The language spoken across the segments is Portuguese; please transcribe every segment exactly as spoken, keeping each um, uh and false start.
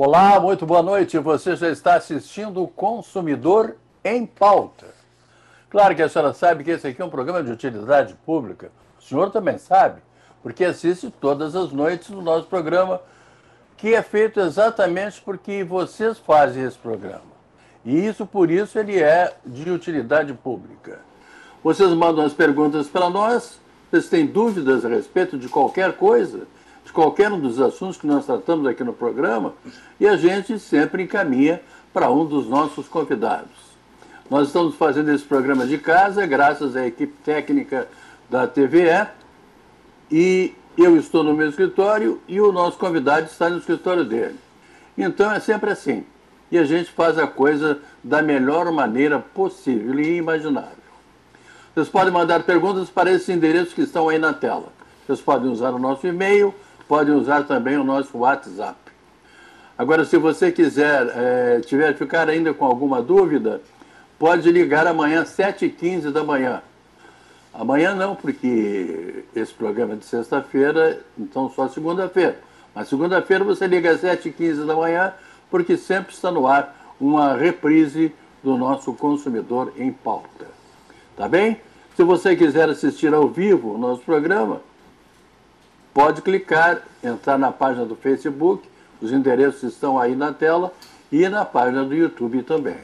Olá, muito boa noite. Você já está assistindo o Consumidor em Pauta. Claro que a senhora sabe que esse aqui é um programa de utilidade pública. O senhor também sabe, porque assiste todas as noites no nosso programa, que é feito exatamente porque vocês fazem esse programa. E isso, por isso, ele é de utilidade pública. Vocês mandam as perguntas para nós, vocês têm dúvidas a respeito de qualquer coisa, de qualquer um dos assuntos que nós tratamos aqui no programa, e a gente sempre encaminha para um dos nossos convidados. Nós estamos fazendo esse programa de casa, graças à equipe técnica da T V E, e eu estou no meu escritório e o nosso convidado está no escritório dele. Então é sempre assim. E a gente faz a coisa da melhor maneira possível e imaginável. Vocês podem mandar perguntas para esses endereços que estão aí na tela. Vocês podem usar o nosso e-mail, podem usar também o nosso WhatsApp. Agora, se você quiser, é, tiver ficar ainda com alguma dúvida, pode ligar amanhã às sete e quinze da manhã. Amanhã não, porque esse programa é de sexta-feira, então só segunda-feira. Mas segunda-feira você liga às sete e quinze da manhã, porque sempre está no ar uma reprise do nosso Consumidor em Pauta. Tá bem? Se você quiser assistir ao vivo o nosso programa, pode clicar, entrar na página do Facebook, os endereços estão aí na tela, e na página do YouTube também.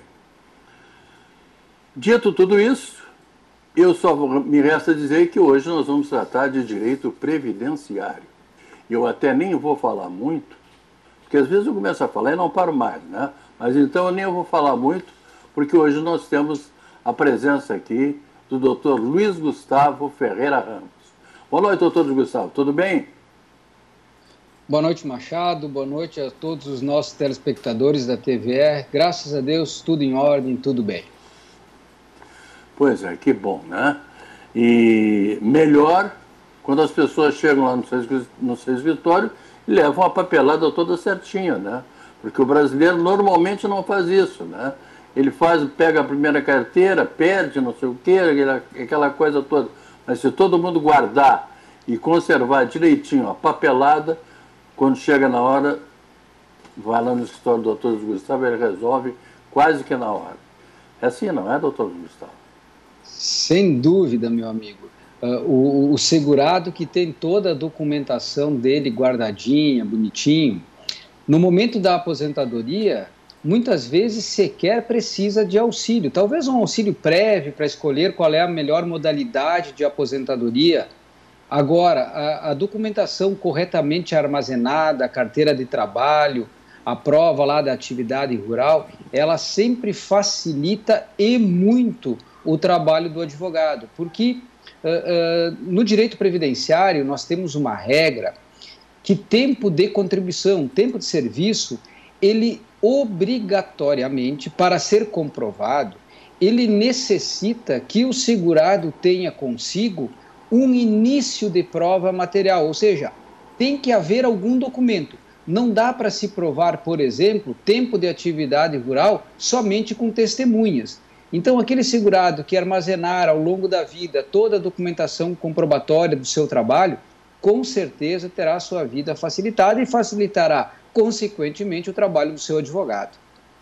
Dito tudo isso, eu só me resta dizer que hoje nós vamos tratar de direito previdenciário. Eu até nem vou falar muito, porque às vezes eu começo a falar e não paro mais, né? Mas então eu nem vou falar muito, porque hoje nós temos a presença aqui do doutor Luiz Gustavo Ferreira Ramos. Boa noite, doutor Luiz Gustavo, tudo bem? Boa noite, Machado, boa noite a todos os nossos telespectadores da T V E. Graças a Deus, tudo em ordem, tudo bem. Pois é, que bom, né? E melhor quando as pessoas chegam lá no seu escritório e levam a papelada toda certinha, né? Porque o brasileiro normalmente não faz isso, né? Ele faz, pega a primeira carteira, perde, não sei o quê, aquela, aquela coisa toda. Mas se todo mundo guardar e conservar direitinho a papelada, quando chega na hora, vai lá no escritório do doutor Gustavo, ele resolve quase que na hora. É assim, não é, doutor Gustavo? Sem dúvida, meu amigo. Uh, o, o segurado que tem toda a documentação dele guardadinha, bonitinho, no momento da aposentadoria, muitas vezes sequer precisa de auxílio. Talvez um auxílio prévio para escolher qual é a melhor modalidade de aposentadoria. Agora, a, a documentação corretamente armazenada, a carteira de trabalho, a prova lá da atividade rural, ela sempre facilita e muito o trabalho do advogado, porque uh, uh, no direito previdenciário nós temos uma regra que tempo de contribuição, tempo de serviço, ele obrigatoriamente, para ser comprovado, ele necessita que o segurado tenha consigo um início de prova material, ou seja, tem que haver algum documento. Não dá para se provar, por exemplo, tempo de atividade rural somente com testemunhas. Então, aquele segurado que armazenar ao longo da vida toda a documentação comprobatória do seu trabalho, com certeza terá a sua vida facilitada e facilitará, consequentemente, o trabalho do seu advogado.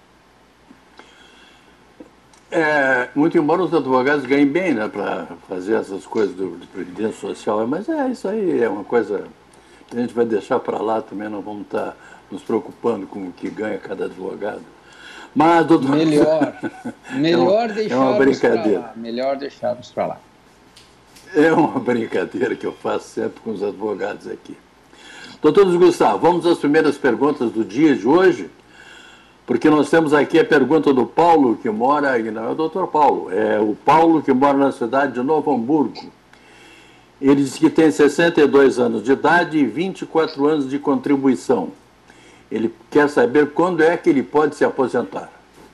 É, muito embora os advogados ganhem bem, né, para fazer essas coisas do, de previdência social, mas é isso aí, é uma coisa que a gente vai deixar para lá também, não vamos estar nos preocupando com o que ganha cada advogado. Mas, doutor... Melhor, melhor é deixarmos para lá, melhor deixarmos para lá. É uma brincadeira que eu faço sempre com os advogados aqui. Doutor Gustavo, vamos às primeiras perguntas do dia de hoje, porque nós temos aqui a pergunta do Paulo, que mora, e não é o doutor Paulo, é o Paulo que mora na cidade de Novo Hamburgo. Ele diz que tem sessenta e dois anos de idade e vinte e quatro anos de contribuição. Ele quer saber quando é que ele pode se aposentar.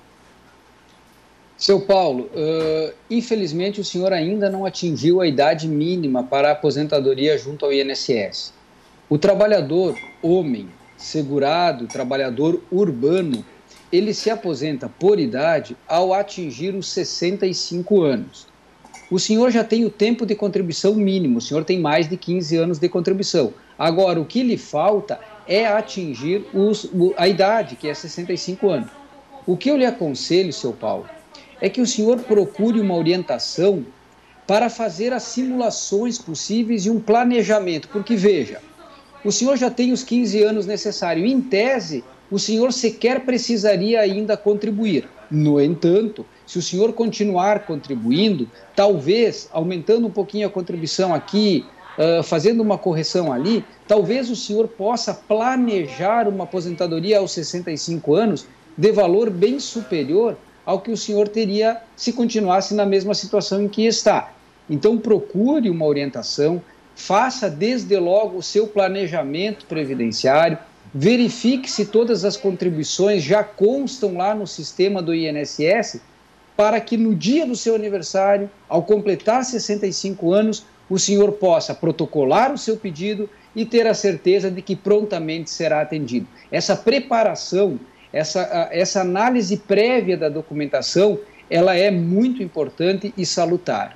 Seu Paulo, uh, infelizmente o senhor ainda não atingiu a idade mínima para a aposentadoria junto ao I N S S. O trabalhador homem, segurado, trabalhador urbano, ele se aposenta por idade ao atingir os sessenta e cinco anos. O senhor já tem o tempo de contribuição mínimo, o senhor tem mais de quinze anos de contribuição. Agora, o que lhe falta é atingir os, a idade, que é sessenta e cinco anos. O que eu lhe aconselho, seu Paulo, é que o senhor procure uma orientação para fazer as simulações possíveis e um planejamento, porque, veja, o senhor já tem os quinze anos necessários. Em tese, o senhor sequer precisaria ainda contribuir. No entanto, se o senhor continuar contribuindo, talvez aumentando um pouquinho a contribuição aqui, uh, fazendo uma correção ali, talvez o senhor possa planejar uma aposentadoria aos sessenta e cinco anos de valor bem superior ao que o senhor teria se continuasse na mesma situação em que está. Então, procure uma orientação, faça desde logo o seu planejamento previdenciário, verifique se todas as contribuições já constam lá no sistema do I N S S, para que no dia do seu aniversário, ao completar sessenta e cinco anos, o senhor possa protocolar o seu pedido e ter a certeza de que prontamente será atendido. Essa preparação, essa, essa análise prévia da documentação, ela é muito importante e salutar.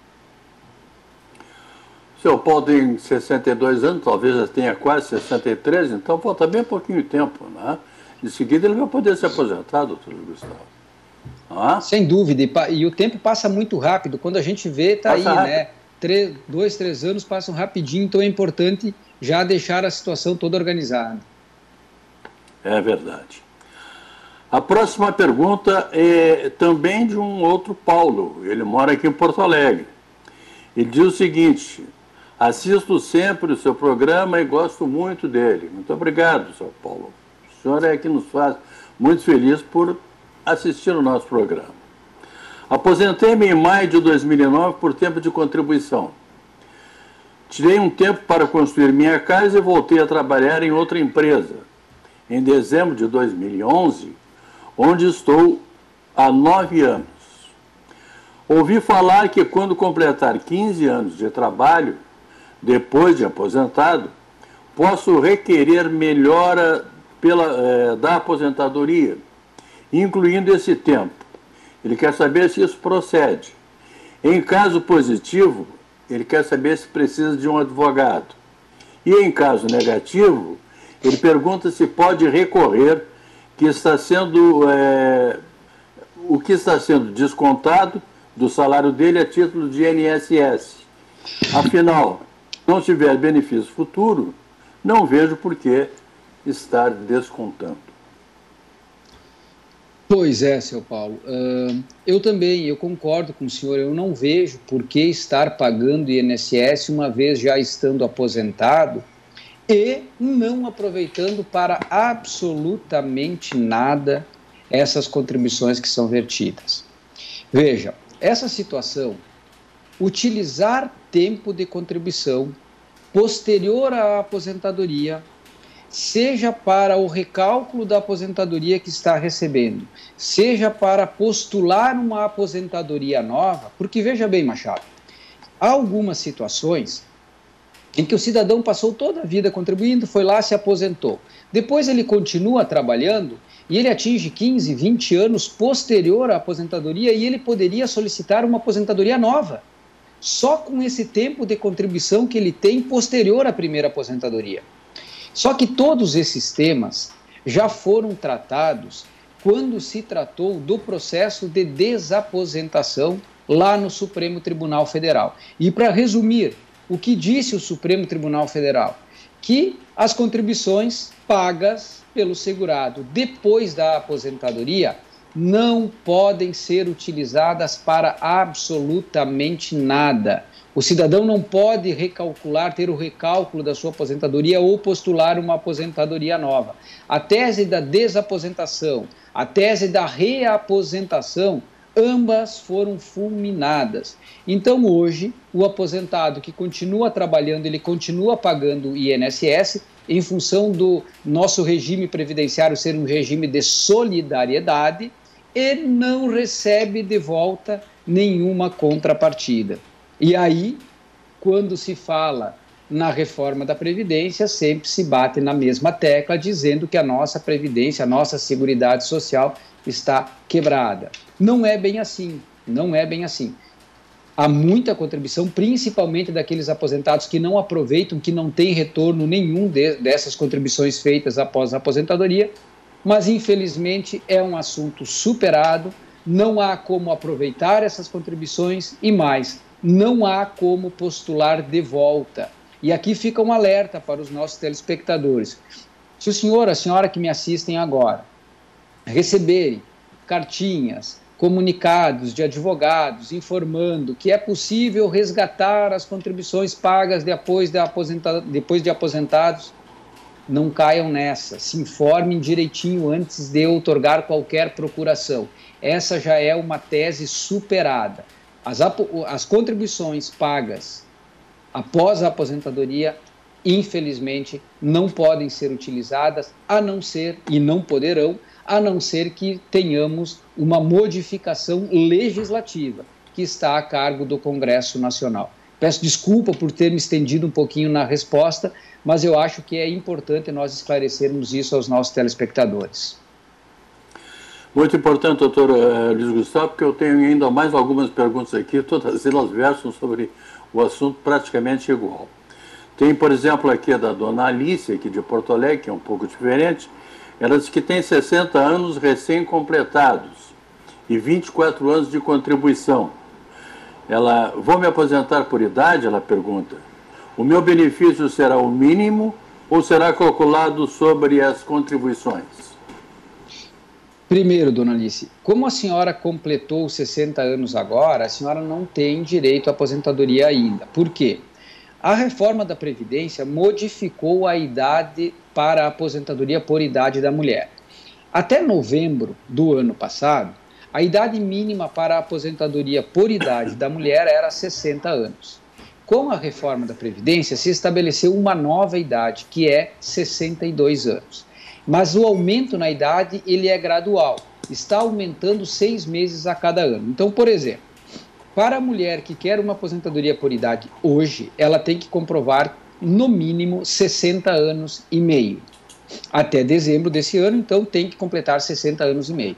O senhor Paulo tem sessenta e dois anos, talvez já tenha quase sessenta e três, então falta bem pouquinho de tempo, né? Em seguida ele vai poder se aposentar, doutor Gustavo. Ah? Sem dúvida, e, e o tempo passa muito rápido. Quando a gente vê, está aí, rápido. né? Três, dois, três anos passam rapidinho, então é importante já deixar a situação toda organizada. É verdade. A próxima pergunta é também de um outro Paulo. Ele mora aqui em Porto Alegre. Ele diz o seguinte: assisto sempre o seu programa e gosto muito dele. Muito obrigado, senhor Paulo. O senhor é que nos faz muito feliz por assistir o nosso programa. Aposentei-me em maio de dois mil e nove por tempo de contribuição. Tirei um tempo para construir minha casa e voltei a trabalhar em outra empresa. Em dezembro de dois mil e onze, onde estou há nove anos. Ouvi falar que quando completar quinze anos de trabalho, depois de aposentado, posso requerer melhora pela, eh, da aposentadoria, incluindo esse tempo. Ele quer saber se isso procede. Em caso positivo, ele quer saber se precisa de um advogado. E em caso negativo, ele pergunta se pode recorrer que está sendo, é, o que está sendo descontado do salário dele a título de I N S S. Afinal, se não tiver benefício futuro, não vejo por que estar descontando. Pois é, seu Paulo. Uh, eu também, eu concordo com o senhor, eu não vejo por que estar pagando I N S S uma vez já estando aposentado e não aproveitando para absolutamente nada essas contribuições que são vertidas. Veja, essa situação, utilizar tempo de contribuição posterior à aposentadoria, seja para o recálculo da aposentadoria que está recebendo, seja para postular uma aposentadoria nova, porque veja bem, Machado, há algumas situações em que o cidadão passou toda a vida contribuindo, foi lá, se aposentou. Depois ele continua trabalhando e ele atinge quinze, vinte anos posterior à aposentadoria e ele poderia solicitar uma aposentadoria nova, só com esse tempo de contribuição que ele tem posterior à primeira aposentadoria. Só que todos esses temas já foram tratados quando se tratou do processo de desaposentação lá no Supremo Tribunal Federal. E para resumir, o que disse o Supremo Tribunal Federal? Que as contribuições pagas pelo segurado depois da aposentadoria não podem ser utilizadas para absolutamente nada. O cidadão não pode recalcular, ter o recálculo da sua aposentadoria ou postular uma aposentadoria nova. A tese da desaposentação, a tese da reaposentação, ambas foram fulminadas. Então, hoje, o aposentado que continua trabalhando, ele continua pagando o I N S S em função do nosso regime previdenciário ser um regime de solidariedade e não recebe de volta nenhuma contrapartida. E aí, quando se fala na reforma da Previdência, sempre se bate na mesma tecla, dizendo que a nossa Previdência, a nossa Seguridade Social está quebrada. Não é bem assim, não é bem assim. Há muita contribuição, principalmente daqueles aposentados que não aproveitam, que não têm retorno nenhum de, dessas contribuições feitas após a aposentadoria, mas infelizmente é um assunto superado, não há como aproveitar essas contribuições e mais, não há como postular de volta. E aqui fica um alerta para os nossos telespectadores. Se o senhor, a senhora que me assistem agora, receberem cartinhas, comunicados de advogados informando que é possível resgatar as contribuições pagas depois de, aposenta... depois de aposentados, não caiam nessa, se informem direitinho antes de outorgar qualquer procuração. Essa já é uma tese superada. As, ap... as contribuições pagas após a aposentadoria, infelizmente, não podem ser utilizadas, a não ser, e não poderão, a não ser que tenhamos uma modificação legislativa, que está a cargo do Congresso Nacional. Peço desculpa por ter me estendido um pouquinho na resposta, mas eu acho que é importante nós esclarecermos isso aos nossos telespectadores. Muito importante, doutor uh, Luiz Gustavo, porque eu tenho ainda mais algumas perguntas aqui, todas elas versam sobre o assunto praticamente igual. Tem, por exemplo, aqui a da dona Alice, aqui de Porto Alegre, que é um pouco diferente. Ela diz que tem sessenta anos recém-completados e vinte e quatro anos de contribuição. Ela, vou me aposentar por idade? Ela pergunta. O meu benefício será o mínimo ou será calculado sobre as contribuições? Primeiro, dona Alice, como a senhora completou sessenta anos agora, a senhora não tem direito à aposentadoria ainda. Por quê? A reforma da Previdência modificou a idade para a aposentadoria por idade da mulher. Até novembro do ano passado, a idade mínima para a aposentadoria por idade da mulher era sessenta anos. Com a reforma da Previdência, se estabeleceu uma nova idade, que é sessenta e dois anos. Mas o aumento na idade, ele é gradual, está aumentando seis meses a cada ano. Então, por exemplo, para a mulher que quer uma aposentadoria por idade hoje, ela tem que comprovar no mínimo sessenta anos e meio. Até dezembro desse ano, então, tem que completar sessenta anos e meio.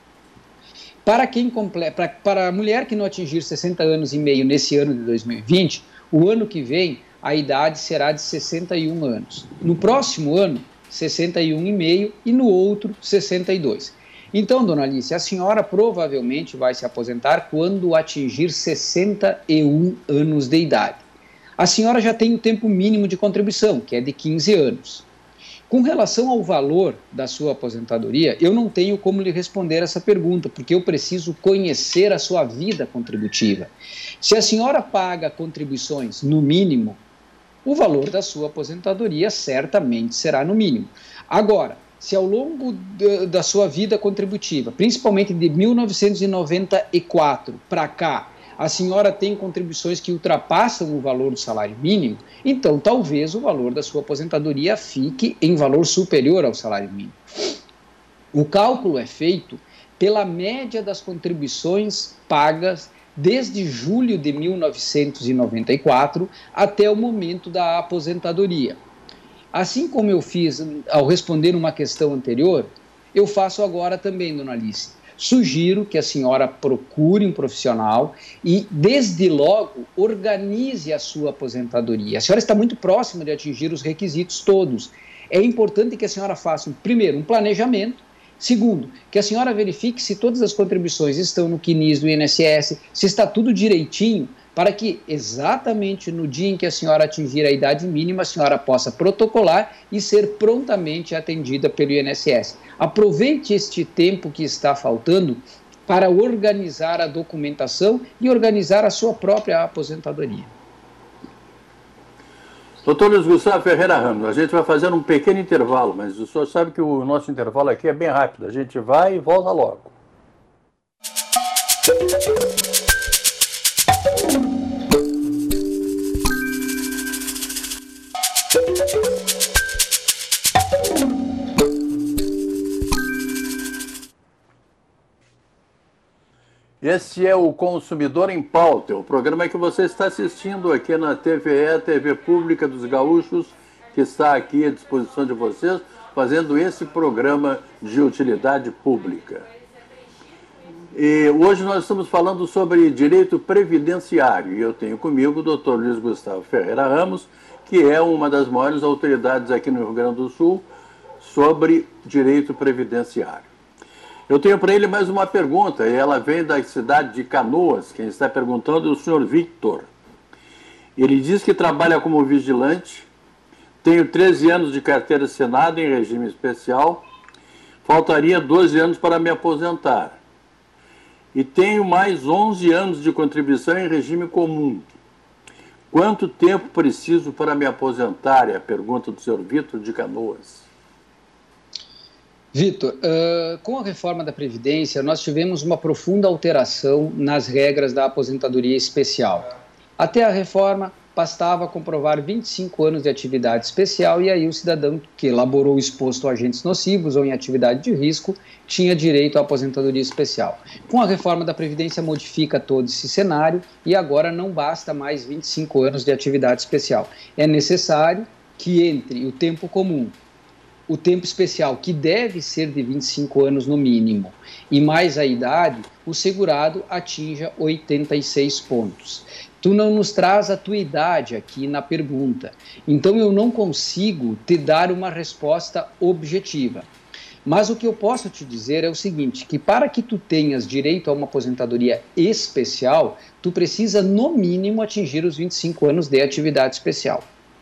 Para, quem comple... para, para a mulher que não atingir sessenta anos e meio nesse ano de dois mil e vinte, o ano que vem a idade será de sessenta e um anos. No próximo ano, sessenta e um e meio e no outro, sessenta e dois. Então, dona Alice, a senhora provavelmente vai se aposentar quando atingir sessenta e um anos de idade. A senhora já tem o tempo mínimo de contribuição, que é de quinze anos. Com relação ao valor da sua aposentadoria, eu não tenho como lhe responder essa pergunta, porque eu preciso conhecer a sua vida contributiva. Se a senhora paga contribuições no mínimo, o valor da sua aposentadoria certamente será no mínimo. Agora, se ao longo de, da sua vida contributiva, principalmente de mil novecentos e noventa e quatro para cá, a senhora tem contribuições que ultrapassam o valor do salário mínimo, então talvez o valor da sua aposentadoria fique em valor superior ao salário mínimo. O cálculo é feito pela média das contribuições pagas desde julho de mil novecentos e noventa e quatro até o momento da aposentadoria. Assim como eu fiz ao responder uma questão anterior, eu faço agora também, dona Alice. Sugiro que a senhora procure um profissional e, desde logo, organize a sua aposentadoria. A senhora está muito próxima de atingir os requisitos todos. É importante que a senhora faça, primeiro, um planejamento. Segundo, que a senhora verifique se todas as contribuições estão no C N I S do I N S S, se está tudo direitinho, para que exatamente no dia em que a senhora atingir a idade mínima, a senhora possa protocolar e ser prontamente atendida pelo I N S S. Aproveite este tempo que está faltando para organizar a documentação e organizar a sua própria aposentadoria. Doutor Luiz Gustavo Ferreira Ramos, a gente vai fazer um pequeno intervalo, mas o senhor sabe que o nosso intervalo aqui é bem rápido. A gente vai e volta logo. Esse é o Consumidor em Pauta, o programa que você está assistindo aqui na T V E, T V Pública dos Gaúchos, que está aqui à disposição de vocês, fazendo esse programa de utilidade pública. E hoje nós estamos falando sobre direito previdenciário e eu tenho comigo o doutor Luiz Gustavo Ferreira Ramos, que é uma das maiores autoridades aqui no Rio Grande do Sul sobre direito previdenciário. Eu tenho para ele mais uma pergunta, e ela vem da cidade de Canoas. Quem está perguntando é o senhor Victor. Ele diz que trabalha como vigilante, tenho treze anos de carteira assinada em regime especial, faltaria doze anos para me aposentar. E tenho mais onze anos de contribuição em regime comum. Quanto tempo preciso para me aposentar? É a pergunta do senhor Vitor de Canoas. Vitor, uh, com a reforma da Previdência, nós tivemos uma profunda alteração nas regras da aposentadoria especial. Até a reforma, bastava comprovar vinte e cinco anos de atividade especial e aí o cidadão que elaborou exposto a agentes nocivos ou em atividade de risco tinha direito à aposentadoria especial. Com a reforma da Previdência modifica todo esse cenário e agora não basta mais vinte e cinco anos de atividade especial. É necessário que entre o tempo comum, o tempo especial, que deve ser de vinte e cinco anos no mínimo, e mais a idade, o segurado atinja oitenta e seis pontos. Tu não nos traz a tua idade aqui na pergunta, então eu não consigo te dar uma resposta objetiva. Mas o que eu posso te dizer é o seguinte, que para que tu tenhas direito a uma aposentadoria especial, tu precisa no mínimo atingir os vinte e cinco anos de atividade especial.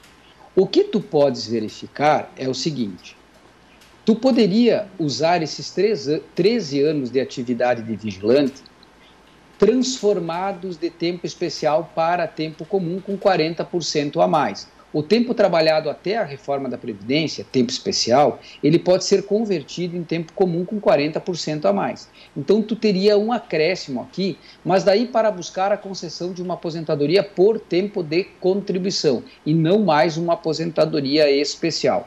O que tu podes verificar é o seguinte, tu poderia usar esses treze anos de atividade de vigilante transformados de tempo especial para tempo comum com quarenta por cento a mais. O tempo trabalhado até a reforma da Previdência, tempo especial, ele pode ser convertido em tempo comum com quarenta por cento a mais. Então, tu teria um acréscimo aqui, mas daí para buscar a concessão de uma aposentadoria por tempo de contribuição e não mais uma aposentadoria especial.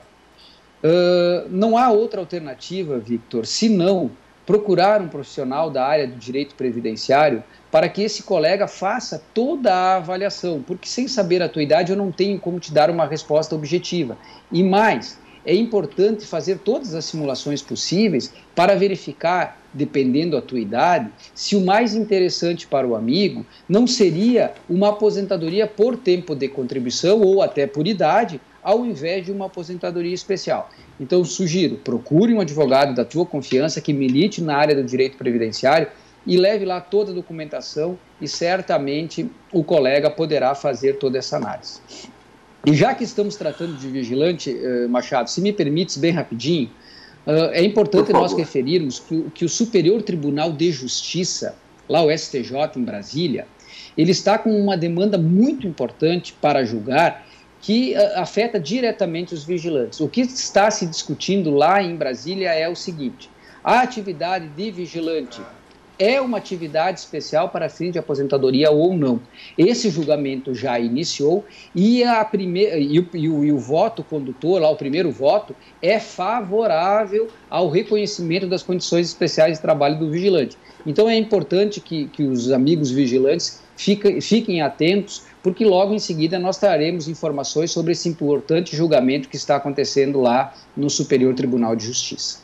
Uh, não há outra alternativa, Victor, senão procurar um profissional da área do direito previdenciário para que esse colega faça toda a avaliação, porque sem saber a tua idade eu não tenho como te dar uma resposta objetiva. E mais, é importante fazer todas as simulações possíveis para verificar, dependendo da tua idade, se o mais interessante para o amigo não seria uma aposentadoria por tempo de contribuição ou até por idade, ao invés de uma aposentadoria especial. Então, sugiro, procure um advogado da tua confiança que milite na área do direito previdenciário e leve lá toda a documentação e certamente o colega poderá fazer toda essa análise. E já que estamos tratando de vigilante, uh, Machado, se me permites bem rapidinho, uh, é importante nós referirmos que, que o Superior Tribunal de Justiça, lá o S T J em Brasília, ele está com uma demanda muito importante para julgar que uh, afeta diretamente os vigilantes. O que está se discutindo lá em Brasília é o seguinte, a atividade de vigilante é uma atividade especial para fim de aposentadoria ou não. Esse julgamento já iniciou e, a primeira, e, o, e, o, e o voto condutor, lá o primeiro voto, é favorável ao reconhecimento das condições especiais de trabalho do vigilante. Então é importante que, que os amigos vigilantes fiquem, fiquem atentos, porque logo em seguida nós traremos informações sobre esse importante julgamento que está acontecendo lá no Superior Tribunal de Justiça.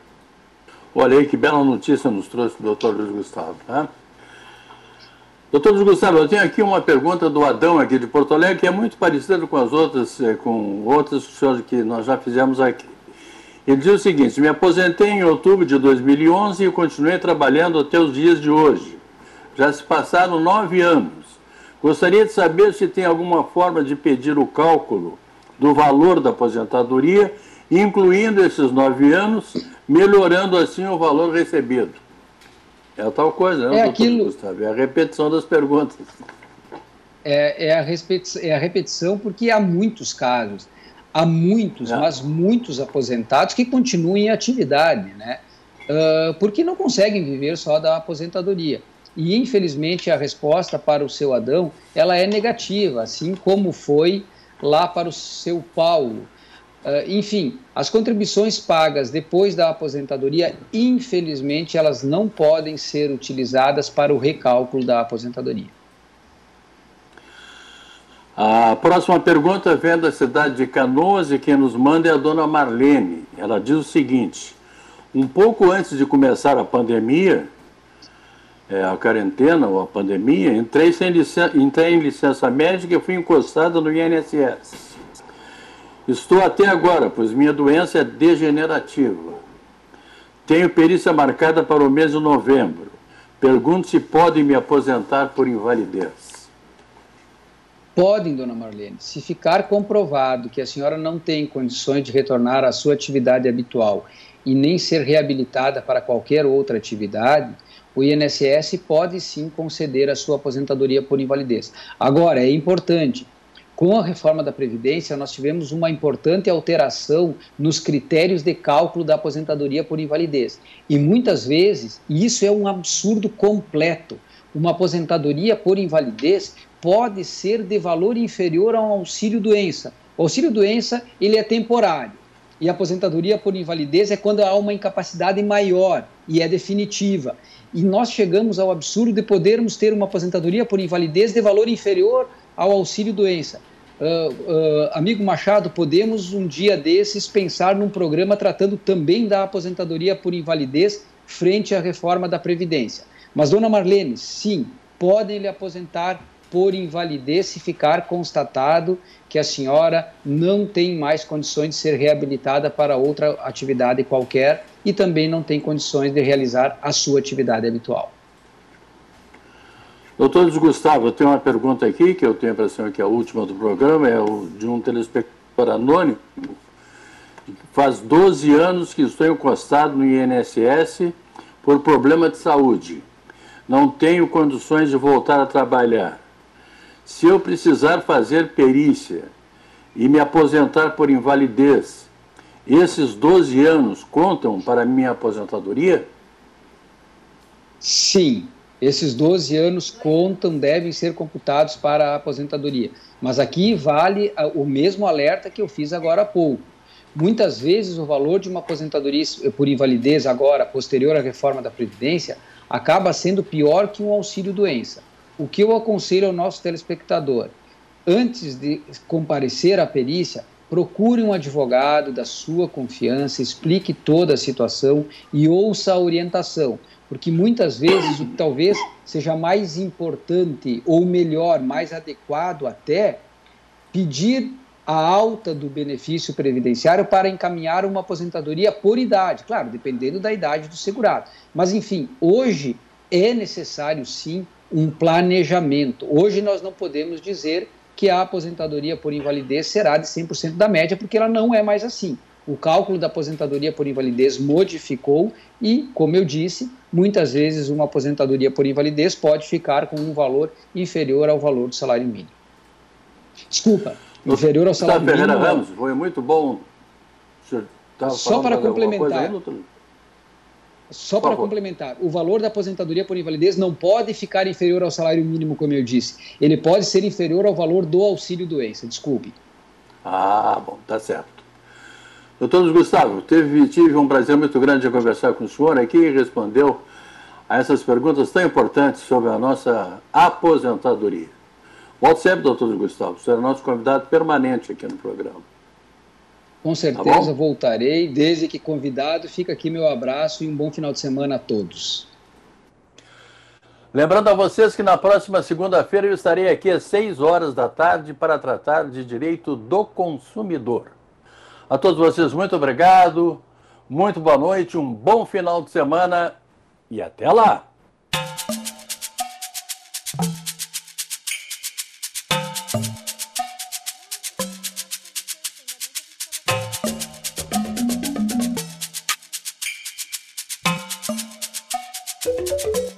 Olha aí que bela notícia nos trouxe o doutor Luiz Gustavo. Né? doutor Luiz Gustavo, eu tenho aqui uma pergunta do Adão aqui de Porto Alegre, que é muito parecida com as outras, com outras que nós já fizemos aqui. Ele diz o seguinte, me aposentei em outubro de dois mil e onze e continuei trabalhando até os dias de hoje. Já se passaram nove anos. Gostaria de saber se tem alguma forma de pedir o cálculo do valor da aposentadoria, incluindo esses nove anos, melhorando assim o valor recebido. É a tal coisa, né, é doutor aquilo, Gustavo? É a repetição das perguntas. É, é, a repetição, é a repetição porque há muitos casos, há muitos, é. mas muitos aposentados que continuam em atividade, né? Uh, porque não conseguem viver só da aposentadoria. E, infelizmente, a resposta para o seu Adão, ela é negativa, assim como foi lá para o seu Paulo. Uh, enfim, as contribuições pagas depois da aposentadoria, infelizmente, elas não podem ser utilizadas para o recálculo da aposentadoria. A próxima pergunta vem da cidade de Canoas e quem nos manda é a dona Marlene. Ela diz o seguinte, um pouco antes de começar a pandemia, é, a quarentena ou a pandemia, entrei, sem licença, entrei em licença médica e fui encostado no I N S S. Estou até agora, pois minha doença é degenerativa. Tenho perícia marcada para o mês de novembro. Pergunto se podem me aposentar por invalidez. Podem, dona Marlene. Se ficar comprovado que a senhora não tem condições de retornar à sua atividade habitual e nem ser reabilitada para qualquer outra atividade, o I N S S pode sim conceder a sua aposentadoria por invalidez. Agora, é importante, com a reforma da Previdência, nós tivemos uma importante alteração nos critérios de cálculo da aposentadoria por invalidez. E muitas vezes, isso é um absurdo completo. Uma aposentadoria por invalidez pode ser de valor inferior ao auxílio-doença. O auxílio-doença, ele é temporário. E a aposentadoria por invalidez é quando há uma incapacidade maior e é definitiva. E nós chegamos ao absurdo de podermos ter uma aposentadoria por invalidez de valor inferior ao auxílio-doença. Uh, uh, amigo Machado, podemos um dia desses pensar num programa tratando também da aposentadoria por invalidez frente à reforma da Previdência. Mas, dona Marlene, sim, podem lhe aposentar por invalidez se ficar constatado que a senhora não tem mais condições de ser reabilitada para outra atividade qualquer e também não tem condições de realizar a sua atividade habitual. Doutor Luiz Gustavo, eu tenho uma pergunta aqui, que eu tenho a impressão que é a última do programa, é o de um telespectador anônimo. Faz doze anos que estou encostado no I N S S por problema de saúde. Não tenho condições de voltar a trabalhar. Se eu precisar fazer perícia e me aposentar por invalidez, esses doze anos contam para a minha aposentadoria? Sim. Esses doze anos contam, devem ser computados para a aposentadoria. Mas aqui vale o mesmo alerta que eu fiz agora há pouco. Muitas vezes o valor de uma aposentadoria por invalidez agora, posterior à reforma da Previdência, acaba sendo pior que um auxílio-doença. O que eu aconselho ao nosso telespectador? Antes de comparecer à perícia, procure um advogado da sua confiança, explique toda a situação e ouça a orientação. Porque muitas vezes o que talvez seja mais importante ou melhor, mais adequado até, pedir a alta do benefício previdenciário para encaminhar uma aposentadoria por idade, claro, dependendo da idade do segurado. Mas, enfim, hoje é necessário, sim, um planejamento. Hoje nós não podemos dizer que a aposentadoria por invalidez será de cem por cento da média, porque ela não é mais assim. O cálculo da aposentadoria por invalidez modificou e, como eu disse, muitas vezes uma aposentadoria por invalidez pode ficar com um valor inferior ao valor do salário mínimo. Desculpa, inferior ao salário mínimo. Ferreira Ramos, foi muito bom. Só para complementar, só para complementar, o valor da aposentadoria por invalidez não pode ficar inferior ao salário mínimo, como eu disse. Ele pode ser inferior ao valor do auxílio-doença, desculpe. Ah, bom, tá certo. Doutor Luiz Gustavo, teve, tive um prazer muito grande de conversar com o senhor aqui e respondeu a essas perguntas tão importantes sobre a nossa aposentadoria. Volte sempre, doutor Luiz Gustavo, o senhor é nosso convidado permanente aqui no programa. Com certeza tá voltarei, desde que convidado, fica aqui meu abraço e um bom final de semana a todos. Lembrando a vocês que na próxima segunda-feira eu estarei aqui às seis horas da tarde para tratar de direito do consumidor. A todos vocês, muito obrigado, muito boa noite, um bom final de semana e até lá!